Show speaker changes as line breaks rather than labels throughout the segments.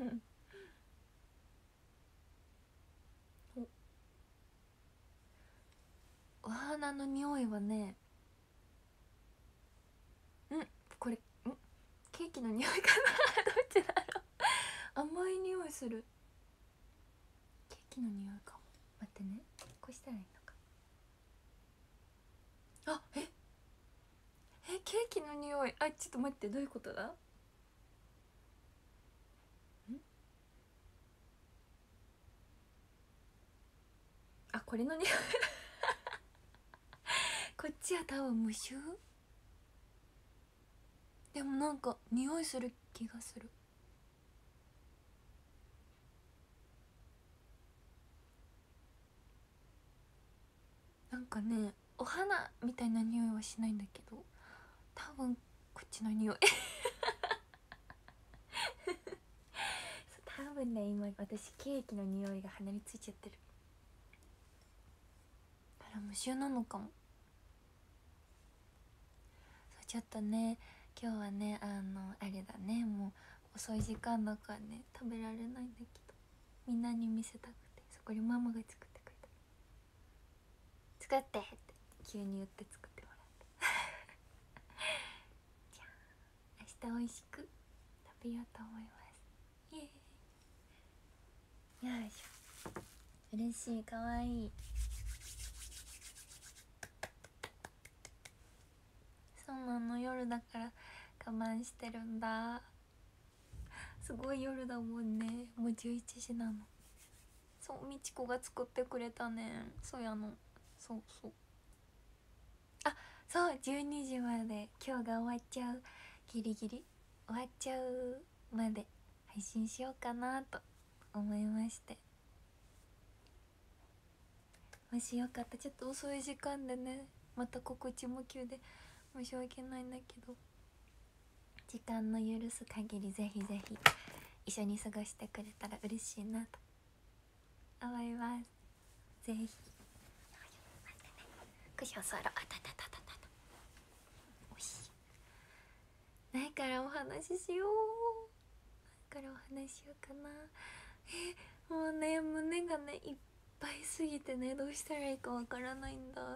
お花の匂いはね、これケーキの匂いかな。どっちだろう。甘い匂いする。ケーキの匂いかも。待ってね、こうしたらいいのか。あ、ケーキの匂い。あ、ちょっと待って、どういうことだ。あ、これの匂い。こっちは多分無臭。でもなんか匂いする気がする。なんかね、お花みたいな匂いはしないんだけど、多分こっちの匂い。多分ね、今私ケーキの匂いが鼻についちゃってる。だから無臭なのかも。そう、ちょっとね、今日はね、あれだね、もう遅い時間だからね、食べられないんだけど、みんなに見せたくて、そこにママが作ってくれた。作ってって急に言って作ってもらった。じゃあ明日美味しく食べようと思います。イエーイ。よいしょ。嬉しい、かわいい。そうなの、夜だから我慢してるんだ。すごい夜だもんね、もう11時なの。そう、みちこが作ってくれたね。そうやの、そうそう。あ、そう、12時まで今日が終わっちゃう、ギリギリ終わっちゃうまで配信しようかなと思いまして、もしよかったら、ちょっと遅い時間でね、また告知も急で申し訳ないんだけど、時間の許す限りぜひぜひ一緒に過ごしてくれたら嬉しいなと思います。ぜひ。くしょそろ、あたたたたた。おいしい。ないからお話ししよう。ないからお話ししようかな。もうね、胸がねいっぱいすぎてね、どうしたらいいかわからないんだ。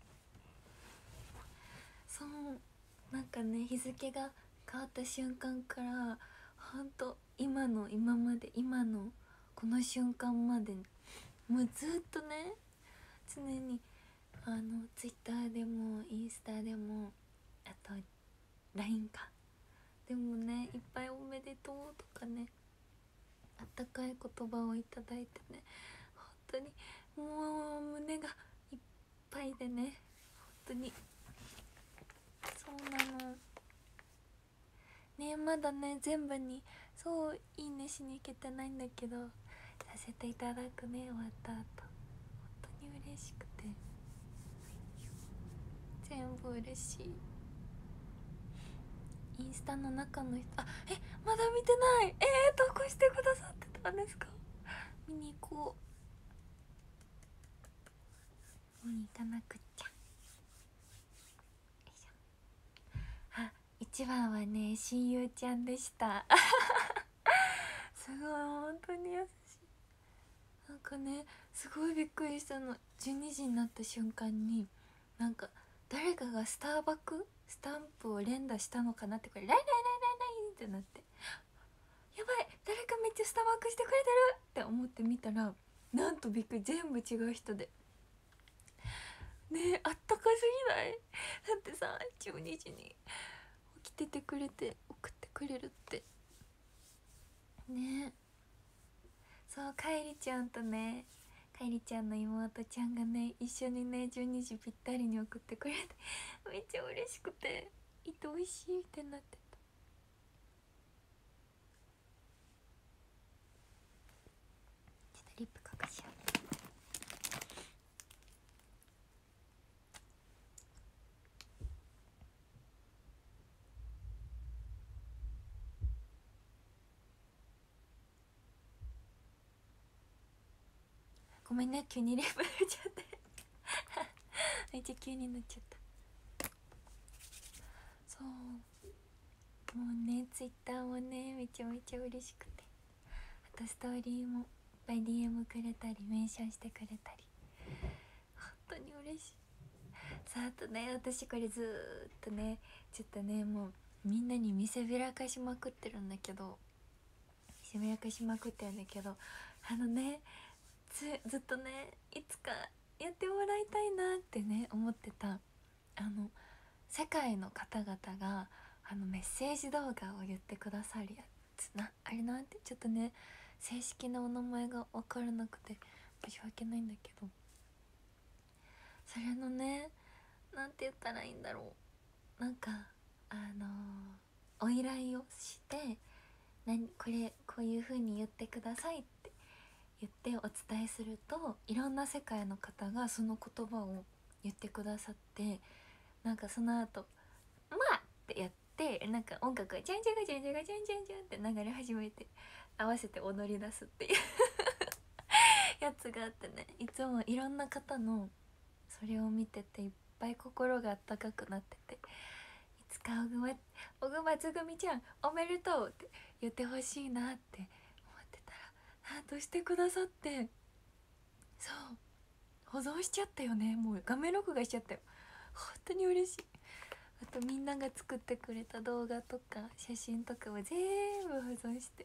そう、なんかね、日付が変わった瞬間からほんと今まで、今のこの瞬間まで、もうずっとね、常にツイッターでもインスタでも、あと LINE かでもね、いっぱいおめでとうとかね、あったかい言葉をいただいてね、本当にもう胸がいっぱいでね、本当にそうなのね。まだね、全部にそういいねしに行けてないんだけど、させていただくね、終わった後本当に嬉しくて、全部嬉しい。インスタの中の人、まだ見てない。投稿してくださってたんですか。見に行こう。見に行かなくっちゃ。あ、一番はね、親友ちゃんでした。すごい、本当に優しい。なんかね、すごいびっくりしたの。12時になった瞬間に、なんか誰かがスタンプを連打したのかなって、これライライライライライってなって、やばい、誰かめっちゃスタバックしてくれてるって思って見たら、なんとびっくり、全部違う人でねえ、あったかすぎない？だってさ、12時に起きててくれて送ってくれるってね。そう、かえりちゃんとね、かえりちゃんの妹ちゃんがね、一緒にね、12時ぴったりに送ってくれて、めっちゃ嬉しくて、愛おしいってなってた。ちょっとリップ隠しよう。ごめんね、急にリップ出ちゃってめっちゃ急になっちゃった。そう、もうね、ツイッターもね、めちゃめちゃ嬉しくて、 とストーリーもいっぱい DM くれたりメンションしてくれたり本当に嬉しい。さあ、あとね、私これずーっとねちょっとねもうみんなに見せびらかしまくってるんだけどあのねずっとねいつかやってもらいたいなってね思ってた世界の方々がメッセージ動画を言ってくださるやつあれなんてちょっとね正式なお名前が分からなくて申し訳ないんだけど、それのねなんて言ったらいいんだろう、なんかお依頼をしてこういう風に言ってくださいって言ってお伝えすると、いろんな世界の方がその言葉を言ってくださって、なんかその後まあってやってなんか音楽がジャンジャガジャンジャガジャンジャンジャンって流れ始めて合わせて踊り出すっていうやつがあってね、いつもいろんな方のそれを見てていっぱい心があったかくなってて、いつか小熊つぐみちゃんおめでとうって言ってほしいなって思ってたら、ハートしてくださって、そう保存しちゃったよね、もう画面録画しちゃったよ。本当に嬉しい。あとみんなが作ってくれた動画とか写真とかを全部保存して、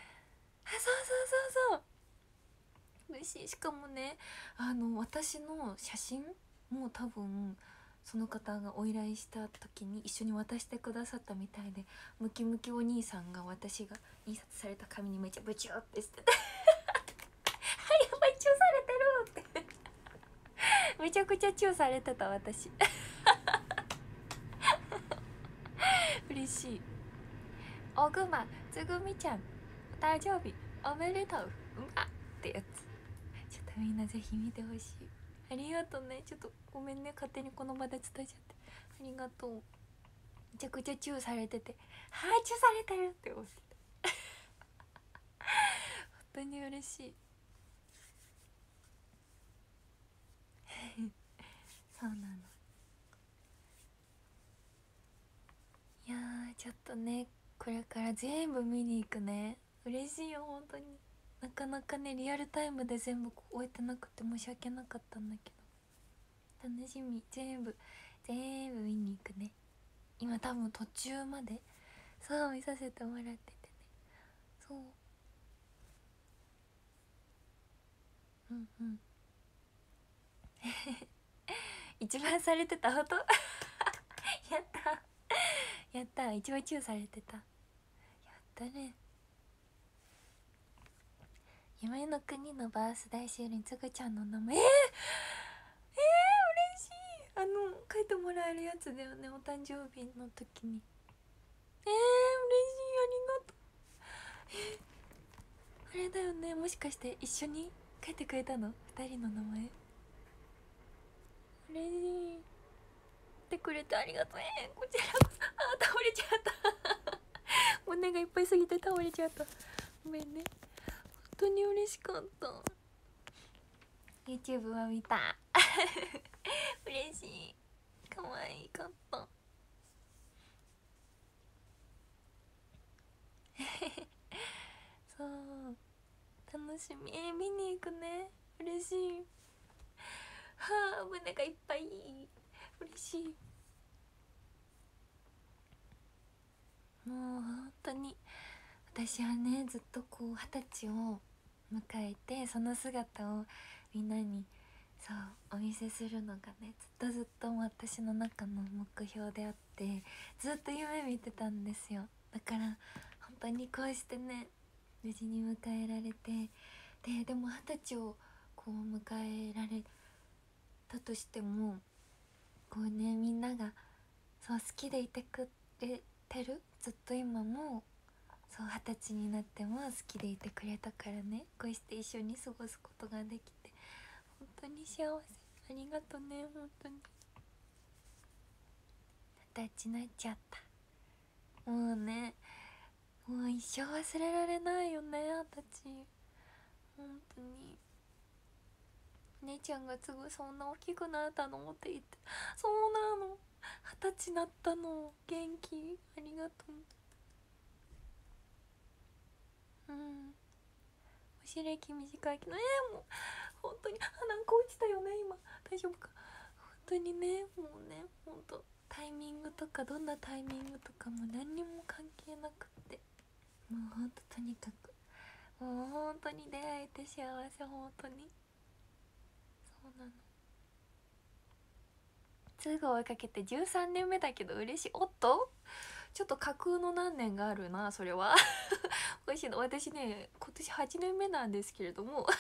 そう嬉しい。しかもね私の写真も多分その方がお依頼した時に一緒に渡してくださったみたいで、ムキムキお兄さんが私が印刷された紙にめっちゃブチューってしててはいやばいチューされてるってめちゃくちゃチューされてた私嬉しい。おぐまつぐみちゃん誕生日おめでとうってやつ、ちょっとみんなぜひ見てほしい。ありがとうね。ちょっとごめんね、勝手にこの場で伝えちゃって。ありがとう。めちゃくちゃチューされてて、はいチューされてるって思ってた本当に嬉しいそうなの。いやちょっとねこれから全部見に行くね。嬉しいよ本当に。なかなかねリアルタイムで全部終えてなくて申し訳なかったんだけど、楽しみ。全部見に行くね。今多分途中までそう見させてもらっててね。そう一番されてたことやった一番チューされてた。やったね。夢の国のバースデーシールにつぐちゃんの名前嬉しい。書いてもらえるやつだよね、お誕生日の時に。嬉しい、ありがとう。あれだよね、もしかして一緒に書いてくれたの、2人の名前。嬉しい。ってくれてありがとう。こちらこそ。倒れちゃった胸がいっぱいすぎて倒れちゃった、ごめんね。本当に嬉しかった。 YouTube は見た嬉しい。可愛かったそう楽しみ。見に行くね。嬉しい。はあ胸がいっぱい。嬉しい。もう本当に私はねずっとこう20歳を迎えて、その姿をみんなにそうお見せするのがねずっと私の中の目標であって、ずっと夢見てたんですよ。だから本当にこうしてね無事に迎えられて、でも20歳をこう迎えられたとしてもこうねみんながそう好きでいてくれてる、ずっと今もそう20歳になっても好きでいてくれたからね、こうして一緒に過ごすことができて本当に幸せ。ありがとね本当に。20歳になっちゃった。もうねもう一生忘れられないよね20歳。本当に姉ちゃんがすぐそんな大きくなったのって言って、そうなの20歳になったの元気。ありがとう。 推し歴短いけどもう本当になんか落ちたよね今。大丈夫か。本当にね、もうね、本当タイミングとかどんなタイミングとかも何にも関係なくって、もう本当とにかくもう本当に出会えて幸せ。本当にそうなの。すぐ追いかけて13年目だけど嬉しい。おっとちょっと架空の何年があるなそれは。おいしいの。私ね今年8年目なんですけれども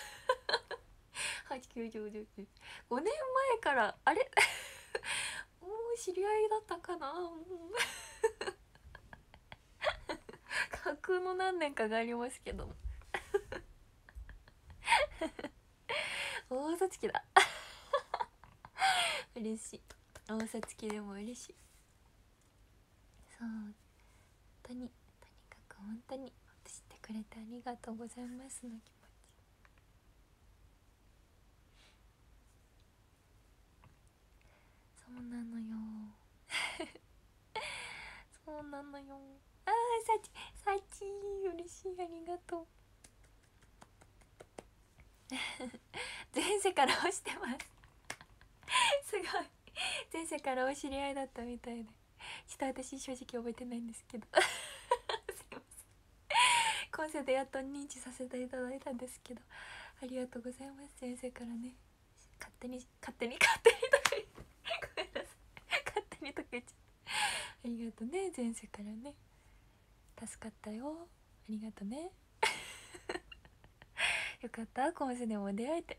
8、9、10、11、5年前からあれもう知り合いだったかな。架空の何年かがありますけども大嘘つきだ。嬉しい。大嘘つきでも嬉しい。そう本当にとにかく本当に知ってくれてありがとうございますの気持ち。そうなのよ。そうなのよ。あーさち嬉しい。ありがとう。前世から推してます。すごい前世からお知り合いだったみたいで、ちょっと私正直覚えてないんですけどすいません。今世でやっと認知させていただいたんですけど、ありがとうございます。先生からね、勝手にとか言ってごめんなさい、勝手にとか言っちゃった。ありがとうね、前世からね。助かったよ、ありがとね。よかった、今世でも出会えて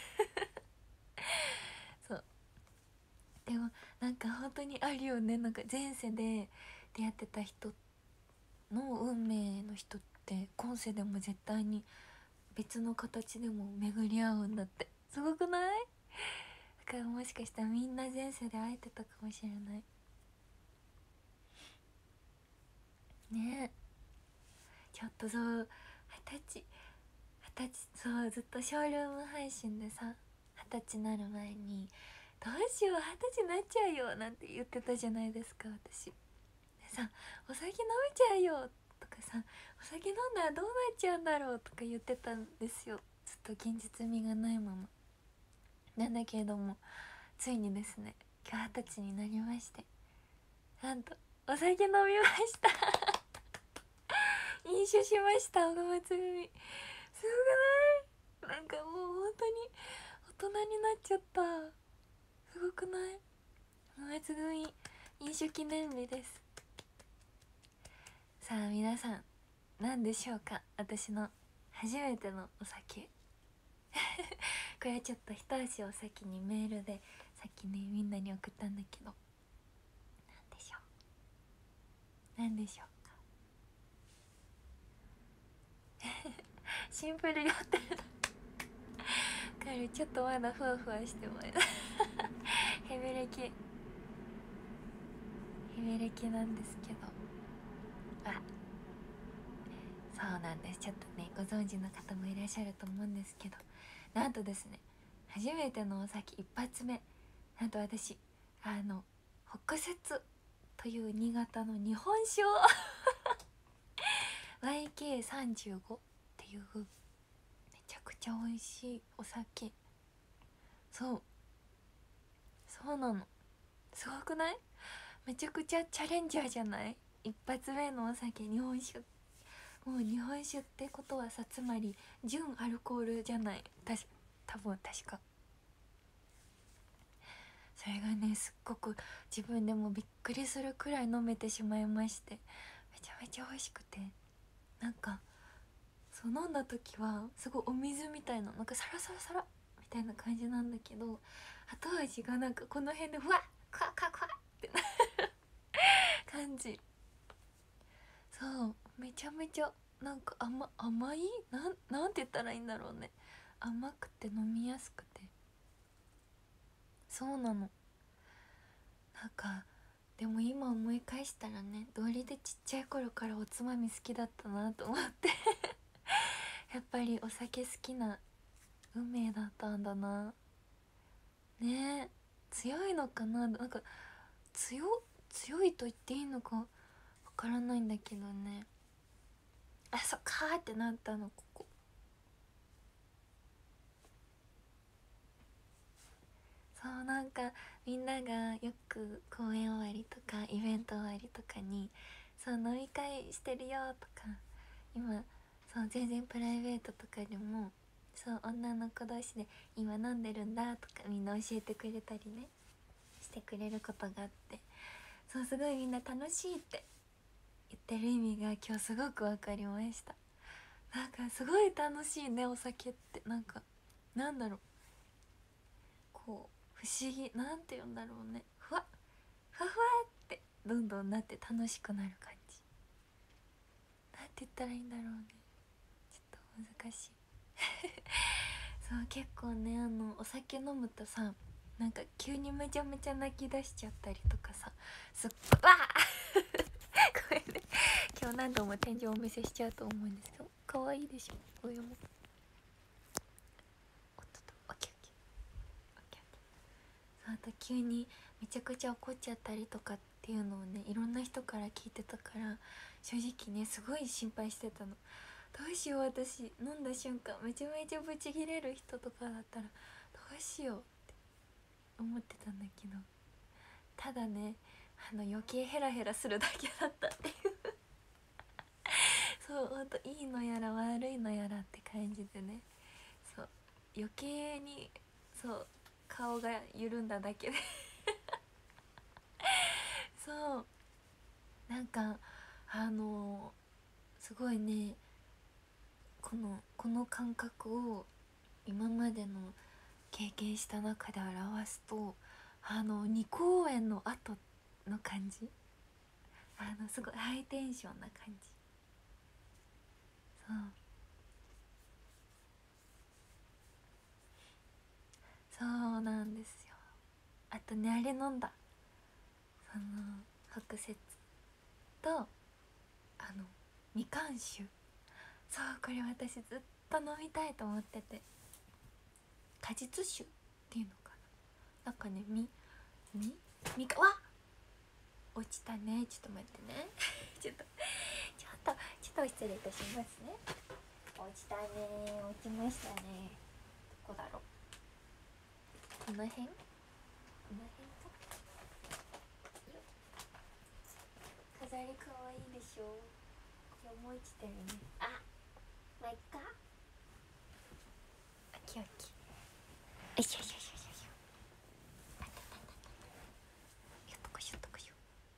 そうでもなんか本当にあるよね、なんか前世で出会ってた人の運命の人って今世でも絶対に別の形でも巡り合うんだって。すごくない？だからもしかしたらみんな前世で会えてたかもしれないね。ちょっとそう二十歳そうずっとショールーム配信でさ、二十歳になる前にどうしよう二十歳になっちゃうよなんて言ってたじゃないですか私。でさ、お酒飲めちゃうよとかさ、お酒飲んだらどうなっちゃうんだろうとか言ってたんですよ、ずっと現実味がないまま。なんだけれどもついにですね、今日20歳になりまして、なんとお酒飲みました飲酒しました。小川つぐみ、すごくない？なんかもう本当に大人になっちゃった。すごくない？小川つぐみ飲酒記念日です。さあ皆さん何でしょうか、私の初めてのお酒これはちょっと一足お先にメールでさっきねみんなに送ったんだけど、何でしょうかシンプル寄ってる彼ちょっとまだふわふわしてますヘベレキなんですけど、あ、そうなんです。ちょっとねご存知の方もいらっしゃると思うんですけど、なんとですね、初めてのお酒一発目、なんと私北雪という新潟の日本酒をYK35 っていうめちゃくちゃ美味しいお酒。そうなの。すごくない？めちゃくちゃチャレンジャーじゃない？一発目のお酒日本酒。もう日本酒ってことはさ、つまり純アルコールじゃない、多分確か。それがねすっごく自分でもびっくりするくらい飲めてしまいまして、めちゃめちゃ美味しくて、なんかそう飲んだ時はすごいお水みたいな、なんかサラサラサラみたいな感じなんだけど、後味がなんかこの辺でふわっクワクワクワってな感じ。そうめちゃめちゃなんか甘い、なんて言ったらいいんだろうね、甘くて飲みやすくて。そうなの。なんかでも今思い返したらね、道理でちっちゃい頃からおつまみ好きだったなと思ってやっぱりお酒好きな運命だったんだな。ねえ、強いのかな、なんか強いと言っていいのかわからないんだけどね。あ、そっかーってなったのここ。 そうなんかみんながよく公演終わりとかイベント終わりとかにそう飲み会してるよとか、今そう全然プライベートとかでもそう女の子同士で今飲んでるんだとかみんな教えてくれたりねしてくれることがあって、そうすごいみんな楽しいって言ってる意味が今日すごく分かりました。なんかすごい楽しいねお酒って。なんかなんだろう、こう不思議なんて言うんだろうね、ふわふわふわってどんどんなって楽しくなる感じ。なんて言ったらいいんだろうね、ちょっと難しいそう結構ねお酒飲むとさ、なんか急にめちゃめちゃ泣き出しちゃったりとかさ、すっごいわごめんね、今日何度も天井をお見せしちゃうと思うんですけど、可愛いでしょ上も。おっとっと、オッケーオッケーオッケーオッケー。あと急にめちゃくちゃ怒っちゃったりとかっていうのをねいろんな人から聞いてたから、正直ねすごい心配してたの。どうしよう、私飲んだ瞬間めちゃめちゃブチギレる人とかだったらどうしようって思ってたんだけど、ただね余計ヘラヘラするだけだったっていうそうほんといいのやら悪いのやらって感じでね、そう余計にそう顔が緩んだだけでそうなんかすごいねこの感覚を今までの経験した中で表すと2公演の後の感じ、すごいハイテンションな感じ。そうなんですよ。あとねあれ飲んだ、白雪とみかん酒。そうこれ私ずっと飲みたいと思ってて、果実酒っていうのかな、なんかねみかわ落ちたね、ちょっと待ってねちょっと失礼いたしますね。落ちたね、落ちましたね。どこだろう、この辺か、飾りかわいいでしょ。これも落ちてるね。あ、まあいっか。オッケーオッケー。よしよしよしよしよし。あったあったあった。よっとこしょっとこしょ。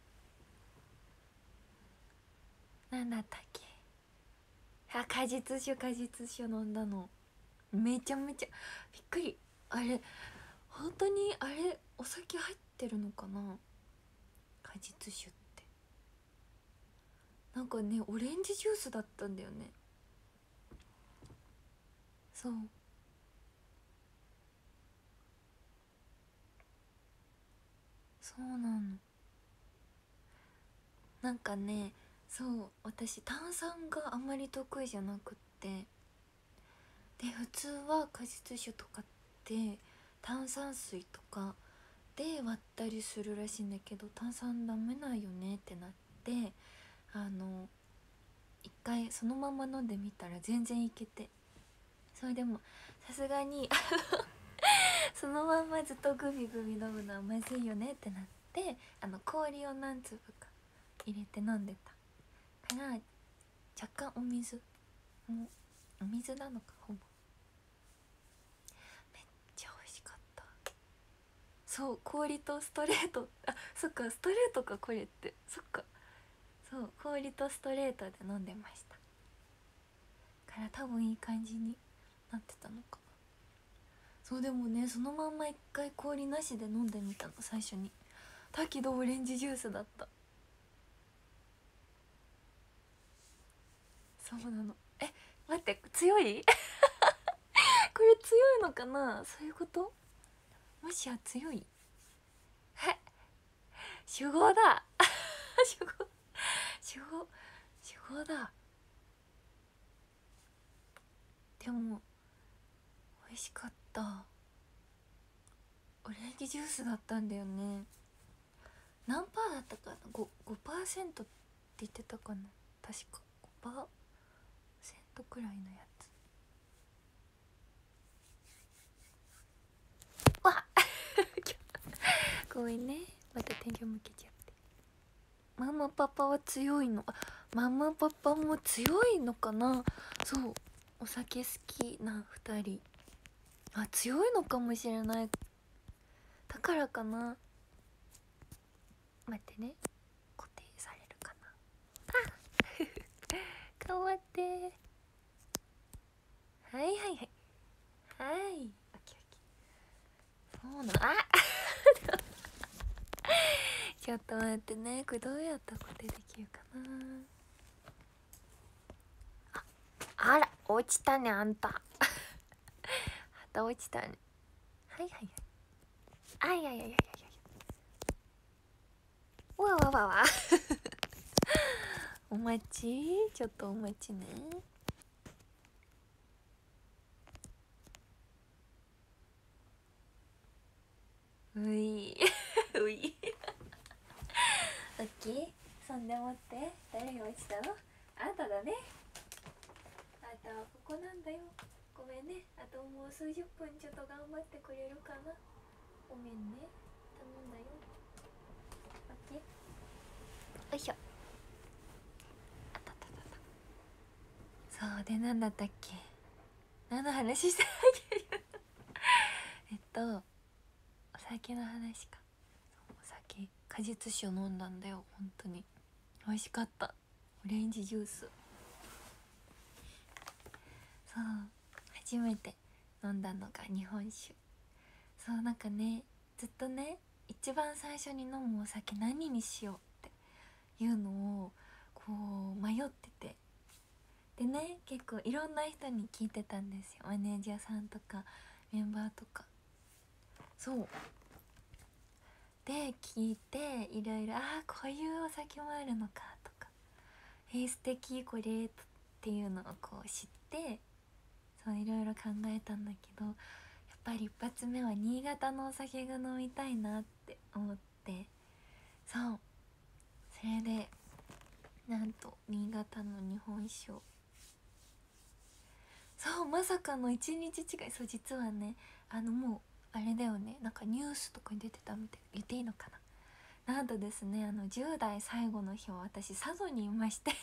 なんだったっけ。あ、果実酒飲んだの。めちゃめちゃびっくり。あれ本当にあれお酒入ってるのかな、果実酒って。なんかねオレンジジュースだったんだよね。そうそうなの。なんかねそう私炭酸があんまり得意じゃなくって、で普通は果実酒とかって炭酸水とかで割ったりするらしいんだけど、炭酸ダメないよねってなって、一回そのまま飲んでみたら全然いけて、それでもさすがにそのままずっとグビグビ飲むのはまずいよねってなって、氷を何粒か入れて飲んでたから若干お水もお水なのかほぼ。めっちゃ美味しかった。そう氷とストレート、あそっかストレートかこれって、そっかそう氷とストレートで飲んでましたから多分いい感じになってたのかな。そうでもねそのまんま一回氷なしで飲んでみたの最初に、だけどオレンジジュースだった。そうなの。待って強いこれ強いのかな、そういうこと、もしや強い、酒豪だ酒豪だ。でも美味しかった。オレンジジュースだったんだよね。何パーだったかな、 5% って言ってたかな、確か 5% くらいのやつ。わっめんね、また天井向けちゃって。ママパパは強いの。ママパパも強いのかな。そう、お酒好きな2人。強いのかもしれない。だからかな。待ってね、固定されるかな。変わって。はいはいはいはい、オッケーオッケー。そうなの。ちょっと待ってね、これどうやったら固定できるかな。あら落ちたね、あんた。また落ちたね。はいはいはい。あいやいやいやいやいや。わわわわ。お待ち、ちょっとお待ちね。ういうい。オッケー。そんでもって誰が落ちたの？あんただね。あんたはここなんだよ。ごめんね、あともう数十分ちょっと頑張ってくれるかな。ごめんね、頼んだよ。オッケー。よいしょ。あったったったった。そうで、なんだったっけ、何の話してたっけ。お酒の話か。お酒、果実酒を飲んだんだよ。本当に美味しかった。オレンジジュース。そう、初めて飲んだのが日本酒。そう、なんかね、ずっとね、一番最初に飲むお酒何にしようっていうのをこう迷ってて、でね、結構いろんな人に聞いてたんですよ。マネージャーさんとかメンバーとか。そうで聞いて、いろいろ、こういうお酒もあるのかとか、素敵これっていうのをこう知って、そういろいろ考えたんだけど、やっぱり一発目は新潟のお酒が飲みたいなって思って、そうそれでなんと新潟の日本酒を、そうまさかの1日違い。そう実はね、もうあれだよね、なんかニュースとかに出てたみたい。言っていいのかな。なんとですね、10代最後の日は私佐渡にいまして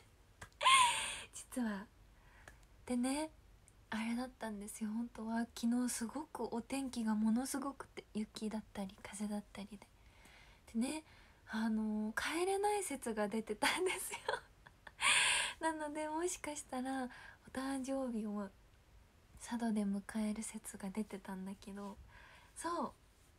実は。でね、あれだったんですよ。本当は昨日すごくお天気がものすごくて、雪だったり風だったりでね、帰れない説が出てたんですよなのでもしかしたらお誕生日を佐渡で迎える説が出てたんだけど、そう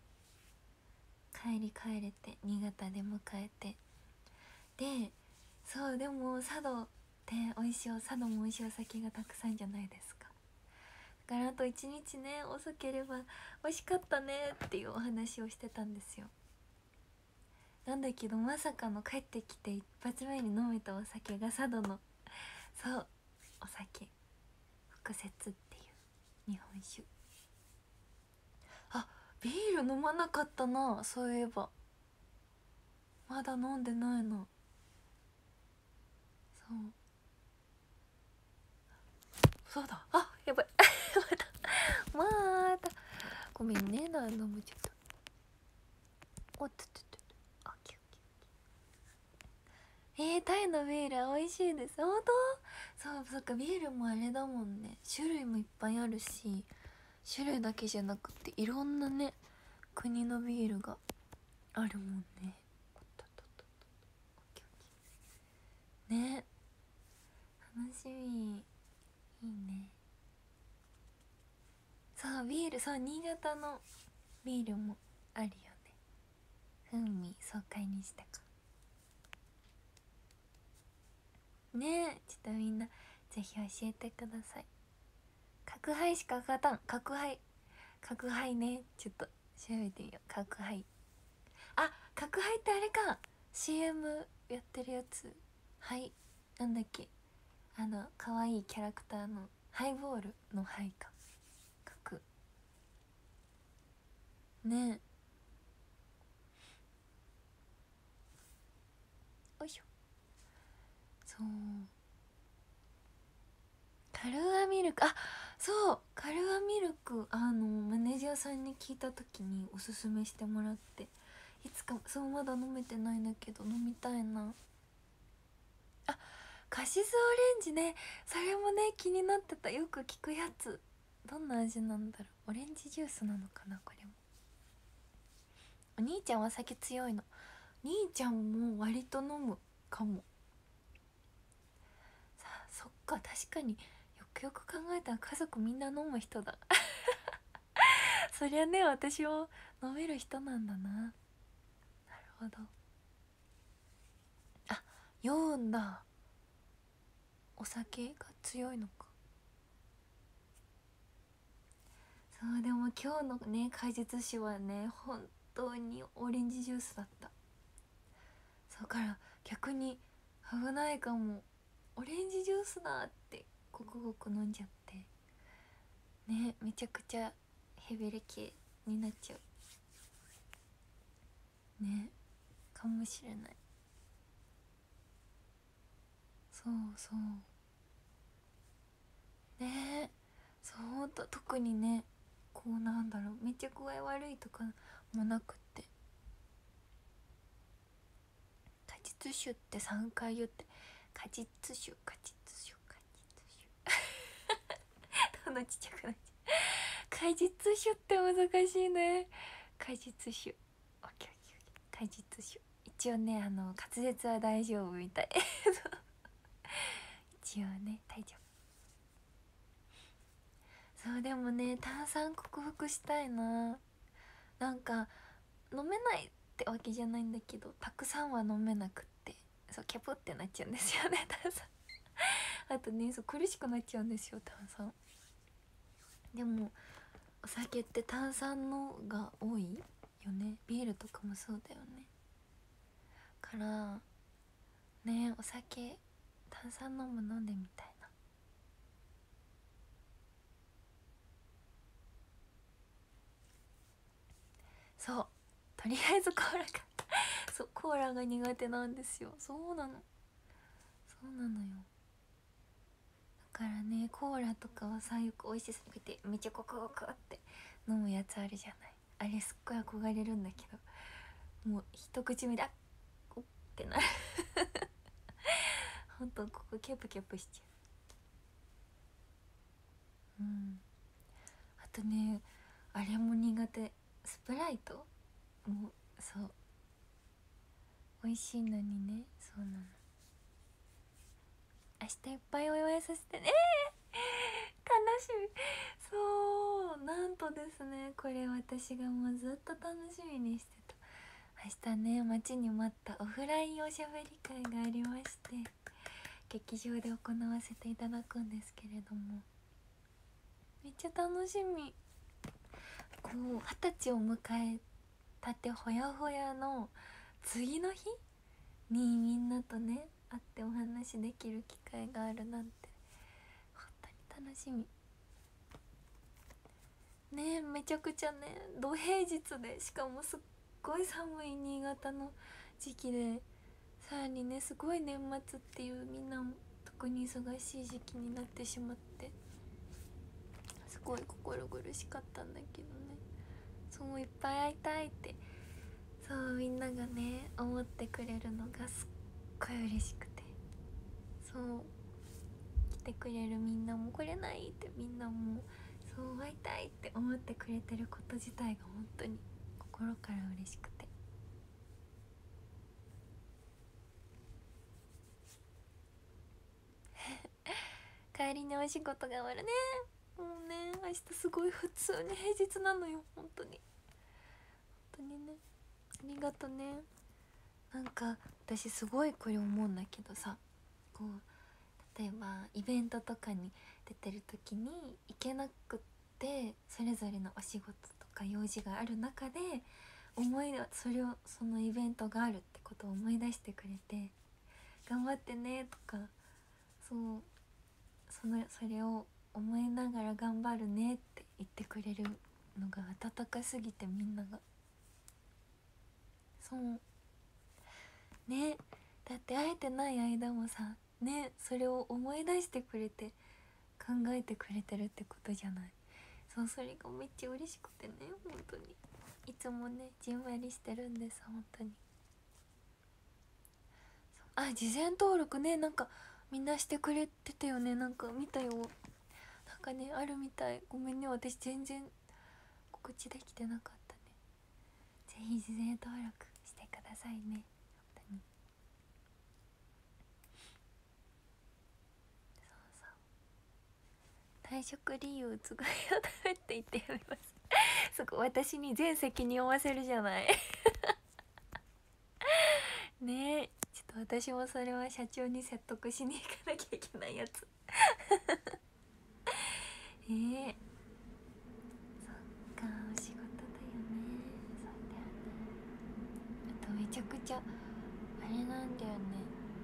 帰れて新潟で迎えて、でそうでも佐渡って佐渡も美味しいお酒がたくさんじゃないですか。だからあと一日ね遅ければ美味しかったねっていうお話をしてたんですよ。なんだけどまさかの帰ってきて一発目に飲めたお酒が佐渡の、そうお酒福雪っていう日本酒。ビール飲まなかったな、そういえば。まだ飲んでないな。そうだ、やばいまたごめんね、飲むちょっと。おっとっとっと、オッケーオッケー。タイのビール美味しいです。本当？そっか、ビールもあれだもんね、種類もいっぱいあるし、種類だけじゃなくていろんなね国のビールがあるもんね。おっとっとっとっと、オッケーオッケーね、楽しみ。いいね。そうビール、そう新潟のビールもあるよね。風味爽快にしたかね。ちょっとみんなぜひ教えてください。角杯しか勝たん。角杯ね、ちょっと調べてみよう。角杯、角杯ってあれか、 CM やってるやつ。はい、なんだっけ、可愛いキャラクターのハイボールのハイか、角ね。よいしょ。そうカルーアミルク、そうカルーアミルク、マネージャーさんに聞いた時におすすめしてもらって、 いつか、そう、まだ飲めてないんだけど飲みたいな。あ、カシスオレンジね、それもね気になってた。よく聞くやつ。どんな味なんだろう。オレンジジュースなのかなこれも。お兄ちゃんは酒強いの。兄ちゃんも割と飲むかも。さあ、そっか、確かによくよく考えたら家族みんな飲む人だそりゃね、私も飲める人なんだな。なるほど。あ、酔うんだ。お酒が強いのか。そう、でも今日のね果実酒はね本当にオレンジジュースだった。そうから逆に危ないかも。オレンジジュースだってごくごく飲んじゃってね、めちゃくちゃヘベレ系になっちゃうね、かもしれない。そうそうね。そうと、特にねこうなんだろう、めっちゃ具合悪いとかもなくって、果実酒って3回言って、果実酒果実酒果実酒どんどんちっちゃくなっちゃう。果実酒って難しいね。果実酒、オッケーオッケーオッケー。果実酒一応ね、滑舌は大丈夫みたい一応ね大丈夫。そう、でもね炭酸克服したいな。なんか飲めないってわけじゃないんだけど、たくさんは飲めなくって、そうキャプってなっちゃうんですよね炭酸あとね、そう苦しくなっちゃうんですよ炭酸。でもお酒って炭酸のが多いよね。ビールとかもそうだよね。からね、お酒炭酸飲んでみたいな。そう、とりあえずコーラがそうコーラが苦手なんですよ。そうなのそうなのよ。だからね、コーラとかはさ、よく美味しすぎてめっちゃコクコクって飲むやつあるじゃない。あれすっごい憧れるんだけど、もう一口目であっってなるほんとここキャプキャプしちゃう。うん。あとね、あれも苦手、スプライトも。そう美味しいのにね。そうなの。明日いっぱいお祝いさせてね。楽しみ。そう、なんとですね、これ私がもうずっと楽しみにしてた。明日ね、待ちに待ったオフラインおしゃべり会がありまして、劇場で行わせていただくんですけれども、めっちゃ楽しみ。こう20歳を迎えたてほやほやの次の日にみんなとね会ってお話できる機会があるなんて本当に楽しみね。めちゃくちゃね、土平日で、しかもすっごい寒い新潟の時期で、さらにねすごい年末っていう、みんなも特に忙しい時期になってしまって、すごい心苦しかったんだけどね。そういっぱい会いたいって、そうみんながね思ってくれるのがすっごい嬉しくて、そう来てくれるみんなも来れないって、みんなもそう会いたいって思ってくれてること自体が本当に心から嬉しくて、帰りにお仕事が終わるね。もうね明日すごい普通に平日なのよ。本当に本当にね、ありがとね。なんか私すごいこれ思うんだけどさ、こう例えばイベントとかに出てる時に行けなくって、それぞれのお仕事とか用事がある中でそのイベントがあるってことを思い出してくれて、頑張ってねとか、そうそれを思いながら頑張るねって言ってくれるのが温かすぎて、みんながそうね。だって会えてない間もさね、それを思い出してくれて考えてくれてるってことじゃない。そう、それがめっちゃ嬉しくてね、本当にいつもねじんわりしてるんです、本当に。あ、事前登録ね、なんかみんなしてくれてたよね、なんか見たよ、なんかねあるみたい。ごめんね、私全然告知できてなかったね。ぜひ事前登録してくださいね、本当に。退職理由つぐいを食べって言ってやめます。そこ私に全責任を負わせるじゃないねえ、ちょっと私もそれは社長に説得しに行かなきゃいけないやつそっか、お仕事だよね。そうだよね。あとめちゃくちゃあれなんだよね、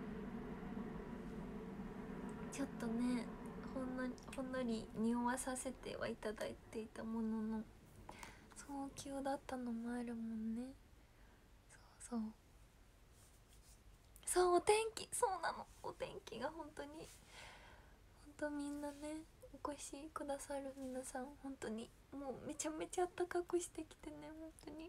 ちょっとねほんのり匂わさせてはいただいていたものの、早急だったのもあるもんね。そうお天気、そうなの、お天気が本当にみんなね、お越しくださる皆さん本当にもうめちゃめちゃ暖かくしてきてね、本当に。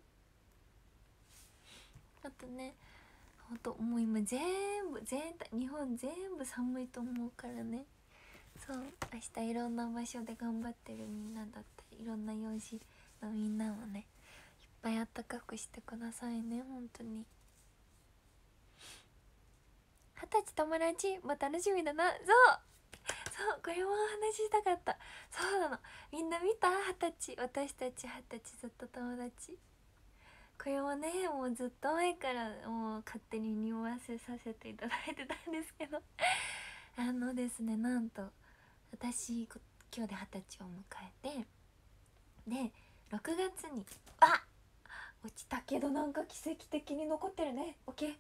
あとね、本当もう今全体日本全部寒いと思うからね。そう、明日いろんな場所で頑張ってるみんなだったり、いろんな用事のみんなもね、いっぱい暖かくしてくださいね、本当に。20歳友達も楽しみだな。そうこれもお話ししたかった。そうなの、みんな見た？20歳、私たち20歳ずっと友達。これもね、もうずっと前からもう勝手に匂わせさせていただいてたんですけどですね、なんと私今日で20歳を迎えて、で6月に落ちたけどなんか奇跡的に残ってるね、オッケー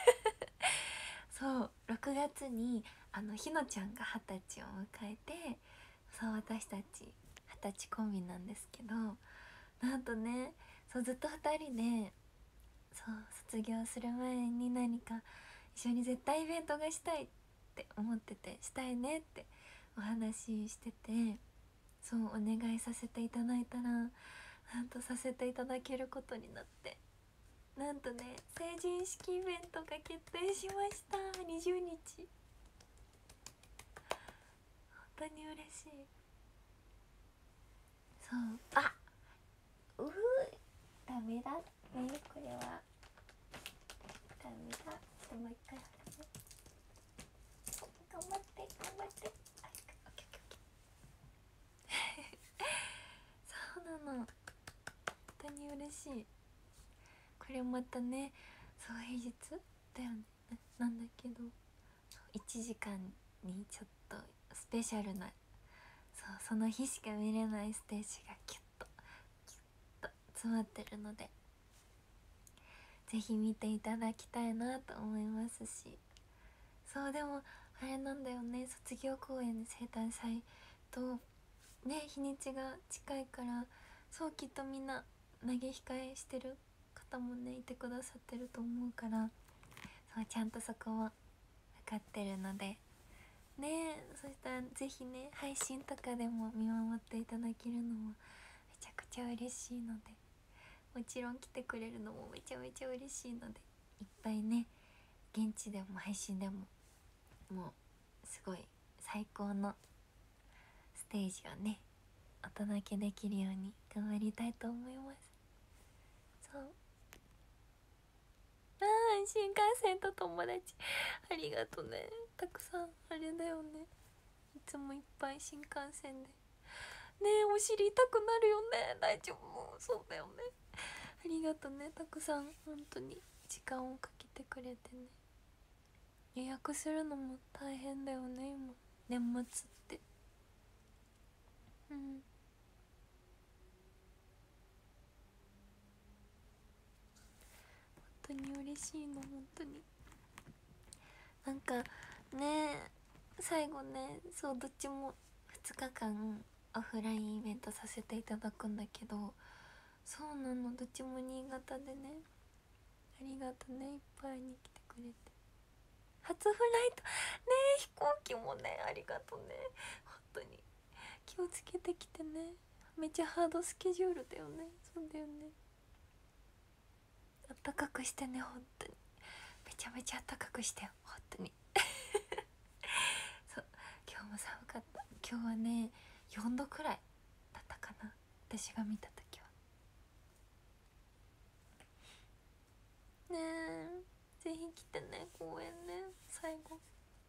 そう6月にひのちゃんが20歳を迎えて、そう私たち20歳コンビなんですけど、なんとね、そうずっと2人で、そう卒業する前に何か一緒に絶対イベントがしたいって思ってて、したいねってお話ししてて、そうお願いさせていただいたら、なんとさせていただけることになって、なんとね成人式イベントが決定しました。20日、本当に嬉しい。そうダメだね、これはダメだ。ちょっともう一回頑張ってそうなの、本当に嬉しい。これまたね、そう平日だよね、なんだけど1時間にちょっとスペシャルな、その日しか見れないステージがキュッと詰まってるので、ぜひ見ていただきたいなと思いますし、そうでもあれなんだよね、卒業公演生誕祭とね日にちが近いから、そうきっとみんな投げ控えしてる方もねいてくださってると思うから、そうちゃんとそこも分かってるのでね、そしたらぜひね配信とかでも見守っていただけるのもめちゃくちゃ嬉しいので、もちろん来てくれるのもめちゃめちゃ嬉しいので、いっぱいね現地でも配信でももうすごい最高のステージをねお届けできるように頑張りたいと思います。そう新幹線と友達ありがとね、たくさんあれだよね、いつもいっぱい新幹線でねお尻痛くなるよね、大丈夫？そうだよね、ありがとね、たくさん本当に時間をかけてくれてね。予約するのも大変だよね今年末って。本当に嬉しいの、本当に。なんかね最後ね、そうどっちも2日間オフラインイベントさせていただくんだけど、そうなの、どっちも新潟でね、ありがとね、いっぱいに来てくれて。初フライトね、飛行機もねありがとね、本当に気をつけてきてね、めっちゃハードスケジュールだよね。そうだよね、 たかくしてね、本当にめちゃめちゃあったかくしてよ、本当にそう、今日も寒かった。今日はね4度くらいだったかな、私が見た時はね。えぜひ来てね、公園ね、最後。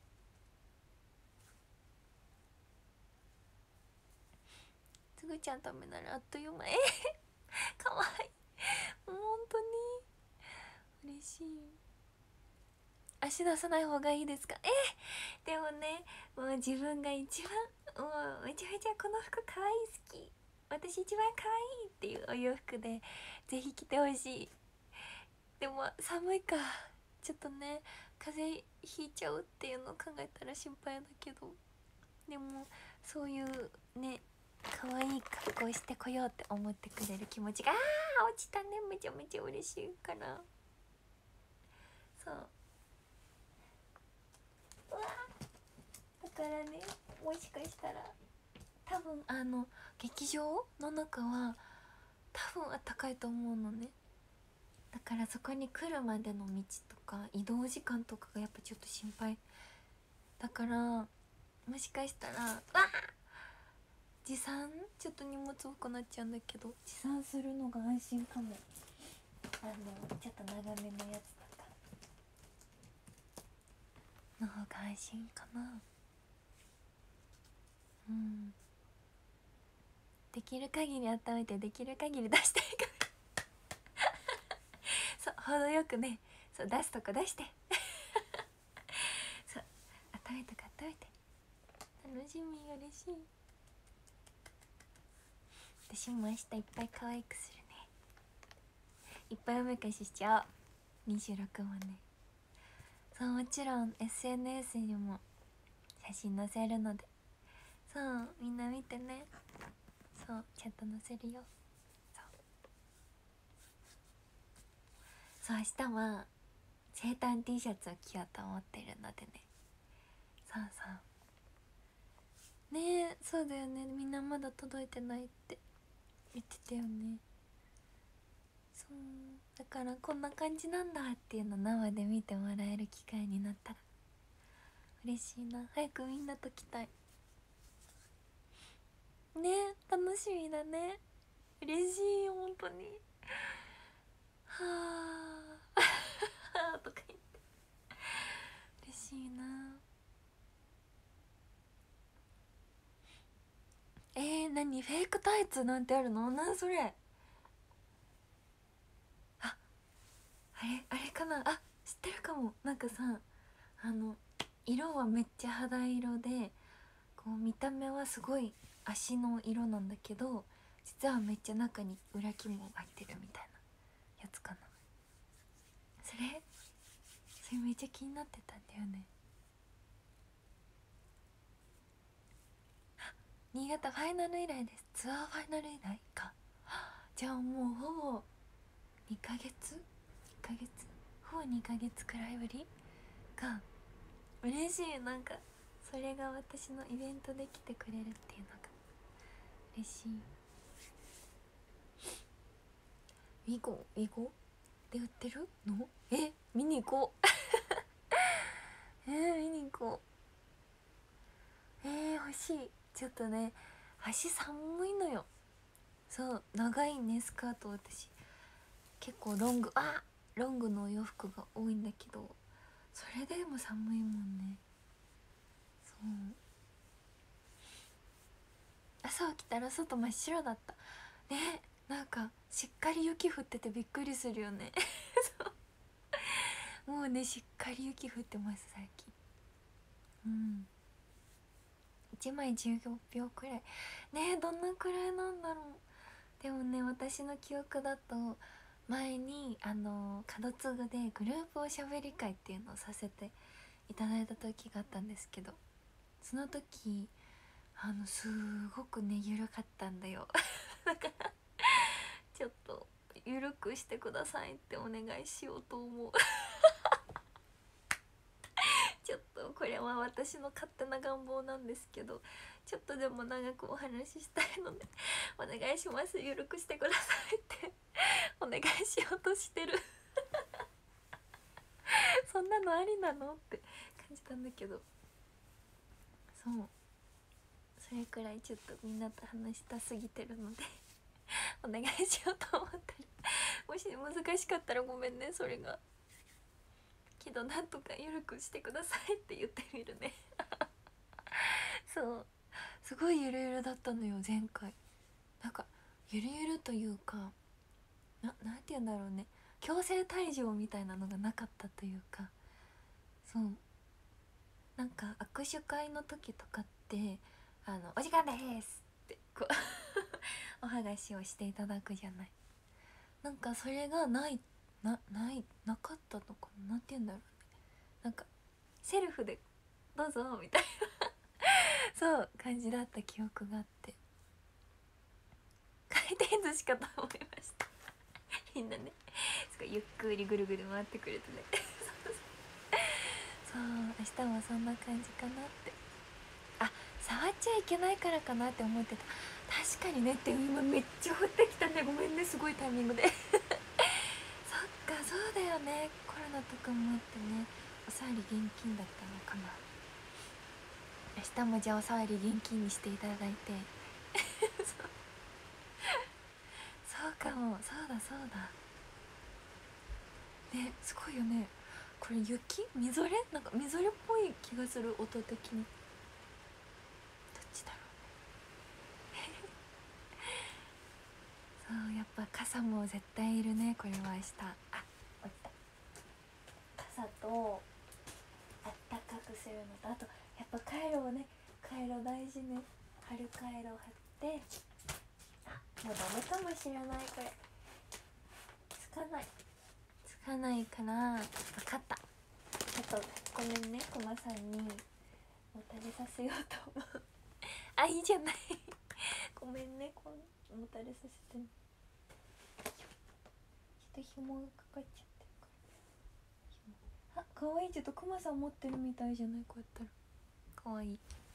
つぐちゃんためならあっという間。かわいい、本当に嬉しい。足出さない方がいいですか？でもね、もう自分が一番もうめちゃめちゃこの服かわいい、好き、私一番かわいいっていうお洋服でぜひ着てほしい。でも寒いか、ちょっとね風邪ひいちゃうっていうのを考えたら心配だけど、でもそういうね可愛い格好してこようって思ってくれる気持ちが落ちたね、めちゃめちゃ嬉しいから。そう、うわだからね、もしかしたら多分劇場の中は多分あったかいと思うのね。だからそこに来るまでの道とか移動時間とかがやっぱちょっと心配だから、もしかしたら持参、ちょっと荷物多くなっちゃうんだけど持参するのが安心かも。ちょっと長めのやつとかの方が安心かな。うん、できる限り温めてできる限り出したいからそう、程よくね、そう出すとこ出してそう、温めとか温めて、楽しみ、嬉しい。私も明日いっぱい可愛くするね、いっぱいおめかししちゃおう、26もね。そう、もちろん SNS にも写真載せるので、そう、みんな見てね。そう、ちゃんと載せるよ。そう、明日は生誕 T シャツを着ようと思ってるのでね。そうそうねえ、そうだよね、みんなまだ届いてないって言ってたよね。そうだからこんな感じなんだっていうの生で見てもらえる機会になったら嬉しいな。早くみんなと来たいね。楽しみだね、嬉しい、本当に。はあとか言って嬉しいな。何フェイクタイツなんてあるの？なんそれ。あれかな、知ってるかも。なんかさ、色はめっちゃ肌色で、こう見た目はすごい足の色なんだけど、実はめっちゃ中に裏肝入ってるみたいなやつかな。それめっちゃ気になってたんだよね。新潟ファイナル以来です。ツアーファイナル以来か。じゃあもうほぼ2ヶ月ほぼ2ヶ月くらいぶりか。嬉しい、なんかそれが私のイベントで来てくれるっていうのが嬉しい。ウィゴで売ってるの？見に行こう見に行こう。欲しい。ちょっとね、足寒いのよ。そう、長いねスカート、私結構ロングのお洋服が多いんだけど、それでも寒いもんね。そう朝起きたら外真っ白だったね。なんかしっかり雪降っててびっくりするよねそうもうね、しっかり雪降ってます最近。1枚15秒くらいね。どんなくらいなんだろう。でもね、私の記憶だと前に角継ぐでグループおしゃべり会っていうのをさせていただいた時があったんですけど、その時すごくね緩かったんだよだからちょっと緩くしてくださいってお願いしようと思うちょっとこれは私の勝手な願望なんですけど、ちょっとでも長くお話ししたいのでお願いします、緩くしてくださいってお願いしようとしてるそんなのありなのって感じたんだけど、そうそれくらいちょっとみんなと話したすぎてるのでお願いしようと思ったり、もし難しかったらごめんね。それがけどなんとか緩くしてくださいって言ってみるねそうすごいゆるゆるだったのよ前回。なんかゆるゆるというかなんて言うんだろうね、強制退場みたいなのがなかったというか、そうなんか握手会の時とかってお時間ですってこうおはがしをしていただくじゃない。なんかそれがなかったのかな、なんて言うんだろうね、なんかセルフでどうぞみたいなそう感じだった記憶があって、回転寿司かと思いましたみんなねすごいゆっくりぐるぐる回ってくれてねそう明日もそんな感じかなって。あ、触っちゃいけないからかなって思ってた。確かにねって今めっちゃ降ってきたね、ごめんね、すごいタイミングでそっか、そうだよね、コロナとかもあってね、おさわり現金だったのかな。明日もじゃあおさわり現金にしていただいてそうかも、そうだそうだね、すごいよねこれ。雪みぞれ、なんかみぞれっぽい気がする、音的に。どっちだろう。そうやっぱ傘も絶対いるね、これは明日。あ、落ちた。傘とあったかくするのと、あとやっぱカイロをね、カイロ大事ね。春カイロ貼って、あ、もうダメかもしれない、これつかないから分かった。ちょっとごめんね、コマさんにもたれさせようと思うあ、いいじゃないごめんね、もたれさせてね。ちょっと紐がかかっちゃってるから。あ、かわいい。ちょっとコマさん持ってるみたいじゃない、こうやったらかわいい。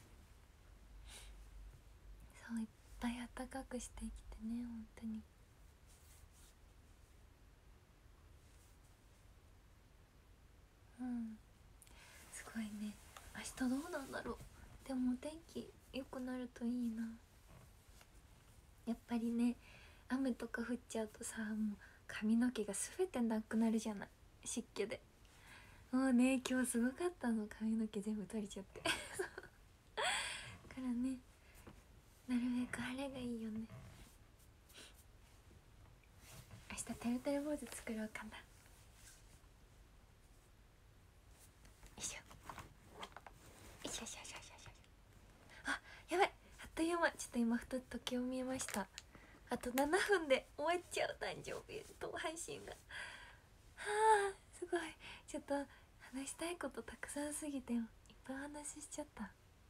そういっぱいあったかくしてきてね、本当に。うん、すごいね。明日どうなんだろう。でもお天気良くなるといいな。やっぱりね、雨とか降っちゃうとさ、もう髪の毛が全てなくなるじゃない、湿気で。もうね、今日すごかったの、髪の毛全部取れちゃってからね、なるべく晴れがいいよね。明日タルタル坊主作ろうかな。よいしょよいしょよいしょよいしょよいしょ。あ、やばい、あっという間。ちょっと今ふと時計を見えました。あと7分で終わっちゃう、誕生日と配信が。はあ、すごい。ちょっと話したいことたくさんすぎていっぱい話しちゃった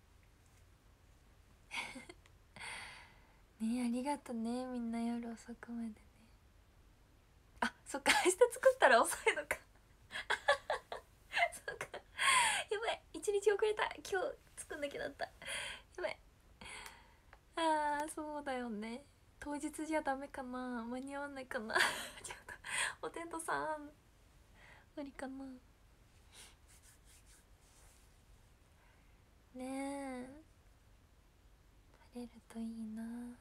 ね。ありがとね、みんな夜遅くまでね。あ、そっか、明日作ったら遅いのかそっか、やばい、一日遅れた。今日作んなきゃだった。やばい。あー、そうだよね、当日じゃダメかな、間に合わないかなちょっとおテントさん無理かな。ねえ、晴れるといいな。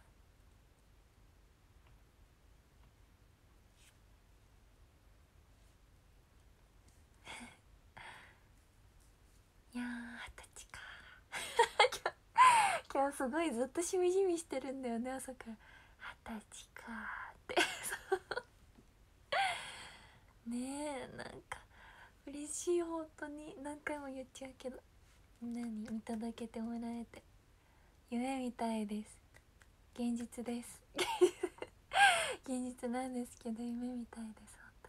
いやー、20歳か今日すごいずっとしみじみしてるんだよね、朝から。20歳かーってねえ、なんか嬉しい、本当に何回も言っちゃうけど、みんなに見届けてもらえて夢みたいです。現実です現実なんですけど、夢みたいです、本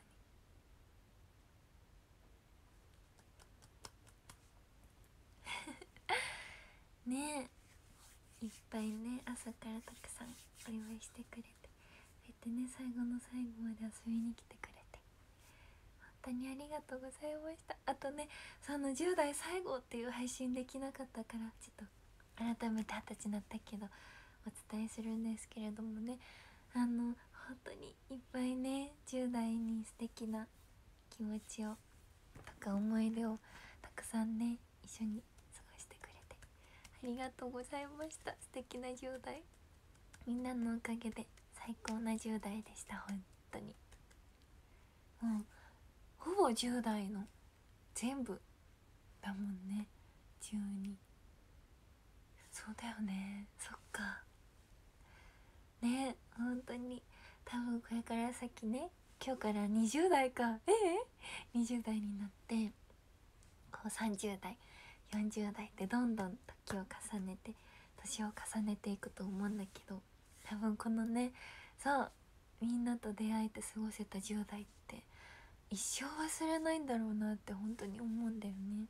当にねえ。いっぱいね、朝からたくさんお祝いしてくれて、こうやってね、最後の最後まで遊びに来てくれて本当にありがとうございました。あとね、その10代最後っていう配信できなかったから、ちょっと改めて20歳になったけどお伝えするんですけれどもね、本当にいっぱいね、10代に素敵な気持ちをとか思い出をたくさんね一緒に過ごしてくれてありがとうございました。素敵な10代、みんなのおかげで最高な10代でした。本当にもうほぼ10代の全部だもんね。12、そうだよね、そっかね。本当に多分これから先ね、今日から20代か、20代になってこう30代40代ってどんどん時を重ねて年を重ねていくと思うんだけど、多分このね、そうみんなと出会えて過ごせた10代って一生忘れないんだろうなって本当に思うんだよね。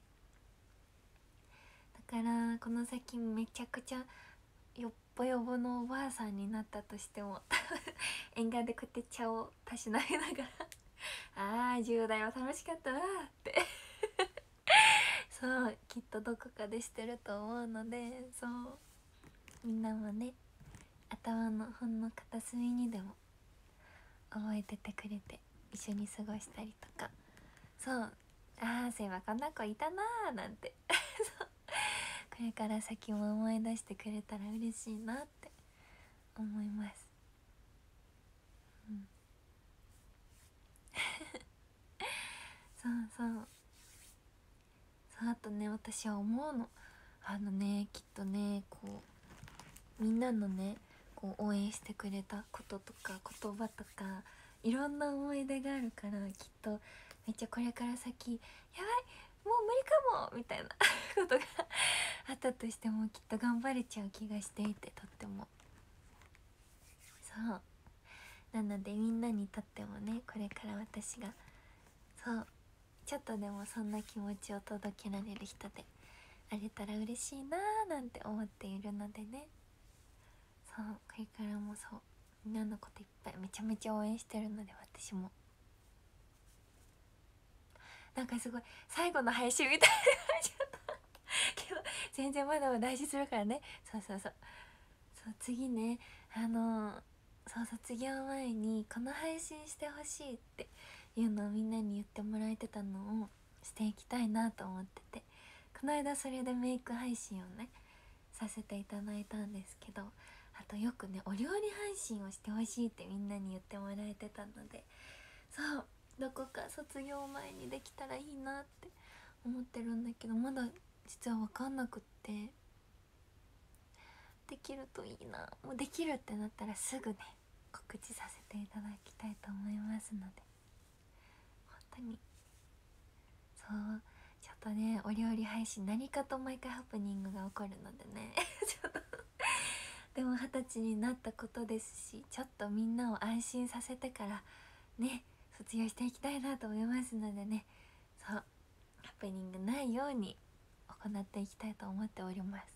だからこの先めちゃくちゃよっぽよぼのおばあさんになったとしても縁側でこうやって茶をたしなみながらあー10代は楽しかったなってそうきっとどこかでしてると思うので、そうみんなもね頭のほんの片隅にでも覚えててくれて一緒に過ごしたりとか、そうそういえばこんな子いたなーなんてそうこれから先も思い出してくれたら嬉しいなって思います。そうそうそう、あとね私は思うの、きっとねこうみんなのねこう応援してくれたこととか言葉とかいろんな思い出があるから、きっとめっちゃこれから先やばいもう無理かもみたいなことがあったとしてもきっと頑張れちゃう気がしていて、とってもそうなのでみんなにとってもね、これから私がそうちょっとでもそんな気持ちを届けられる人であれたら嬉しいなーなんて思っているのでね、そうこれからもそうみんなのこといっぱいめちゃめちゃ応援してるので、私もなんかすごい最後の配信みたいなちょっとけど全然まだまだ配信するからね。そう次ねそう卒業前にこの配信してほしいっていうのをみんなに言ってもらえてたのをしていきたいなと思ってて、この間それでメイク配信をねさせていただいたんですけど、あとよくねお料理配信をしてほしいってみんなに言ってもらえてたので、そうどこか卒業前にできたらいいなって思ってるんだけど、まだ実は分かんなくって、できるといいな。もうできるってなったらすぐね告知させていただきたいと思いますので、本当にそうちょっとねお料理配信何かと毎回ハプニングが起こるのでねちょっとでも20歳になったことですし、ちょっとみんなを安心させてからね卒業していきたいなと思いますのでね、そうハプニングないように行っていきたいと思っております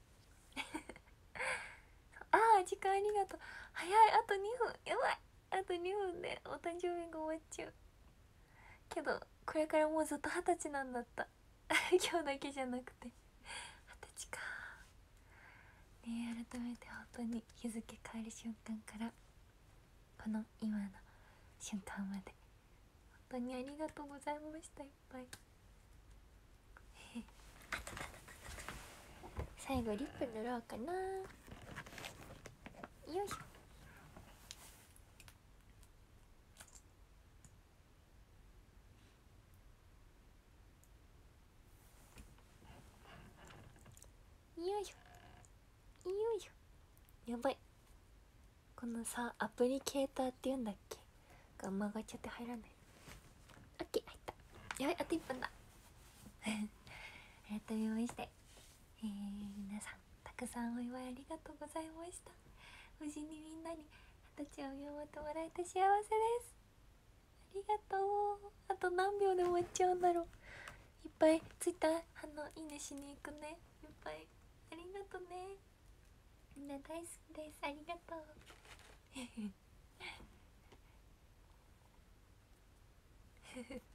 時間ありがとう。早い、あと2分、やばい、あと2分でお誕生日が終わっちゃうけど、これからもうずっと20歳なんだった今日だけじゃなくて20歳かね。改めて本当に日付変わる瞬間からこの今の瞬間まで本当にありがとうございました。いっぱい最後リップ塗ろうかな。よいしょ。よいしょよいしょ。やばい、このさアプリケーターっていうんだっけが曲がっちゃって入らない。オッケー入った。やばい、あと1分だ改めまして、皆さんたくさんお祝いありがとうございました。無事にみんなに20歳を見守ってもらえて幸せです。ありがとう。あと何秒で終わっちゃうんだろう。いっぱいツイッターいいねしに行くね。いっぱいありがとうね。みんな大好きです。ありがとう